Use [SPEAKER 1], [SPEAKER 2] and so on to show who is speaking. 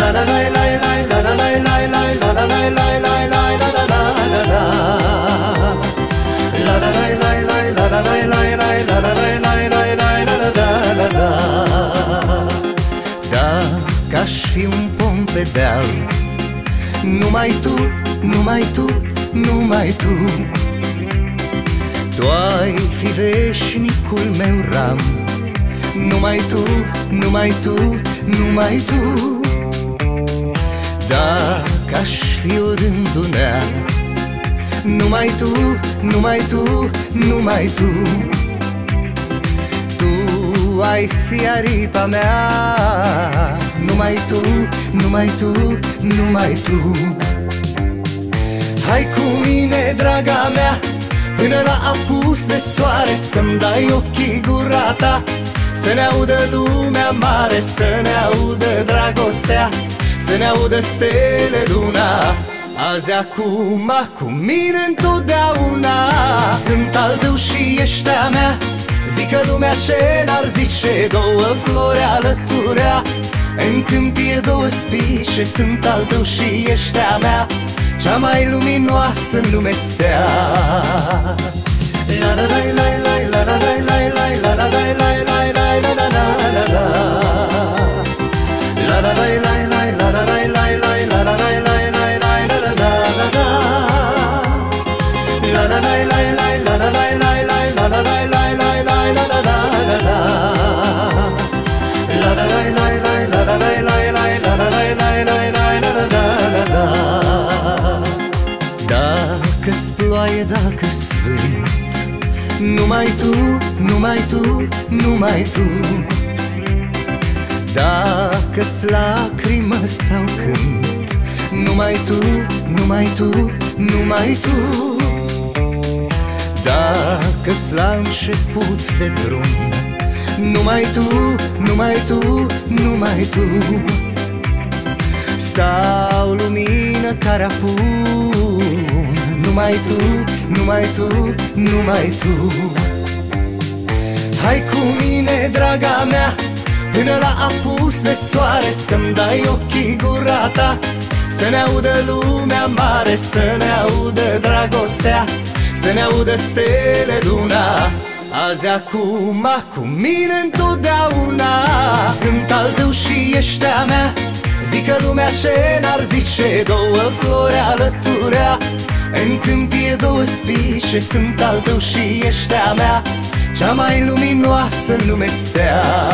[SPEAKER 1] Dacă aș fi un pom pe deal, numai tu, numai tu, numai tu, tu ai fi veșnicul meu ram. Numai tu, numai tu, numai tu. Dacă aș fi o rândunea, numai tu, numai tu, numai tu, tu ai fi aripa mea. Numai tu, numai tu, numai tu. Hai cu mine, draga mea, până la apus de soare, să-mi dai ochii gura ta, să ne audă lumea mare, să ne audă dragostea, să ne audă stele, luna. Azi, acum, cu mine întotdeauna. Sunt al tău și ești a mea, zică lumea ce n-ar zice. Două flori alăturea, în câmpie două spice. Sunt al tău și ești a mea, cea mai luminoasă în lume stea. La la la la la la la la la la la la la la la la la la la. La la la la la la la la la la la la la la la la la la. La la la la la la la la la la la la la la la la la la. La la la la la la la la la la la la la la. Dacă-s ploaie, dacă-s vânt, numai tu, numai tu, numai tu. Dacă-s lacrimă sau cânt, numai tu, numai tu, numai tu. Dacă-s la început de drum, numai tu, numai tu, numai tu. Sau lumină care apun, numai tu, numai tu, numai tu. Hai cu mine, draga mea, până la apus de soare, să-mi dai ochii gura ta, să ne audă lumea mare, să ne audă dragostea, să ne audă stele, luna. Azi, acum, cu mine întotdeauna. Sunt al tău și ești a mea, zică lumea ce n-ar zice. Două flori alăturea, în câmpie două spice. Sunt al tău și ești a mea, cea mai luminoasă în lume stea.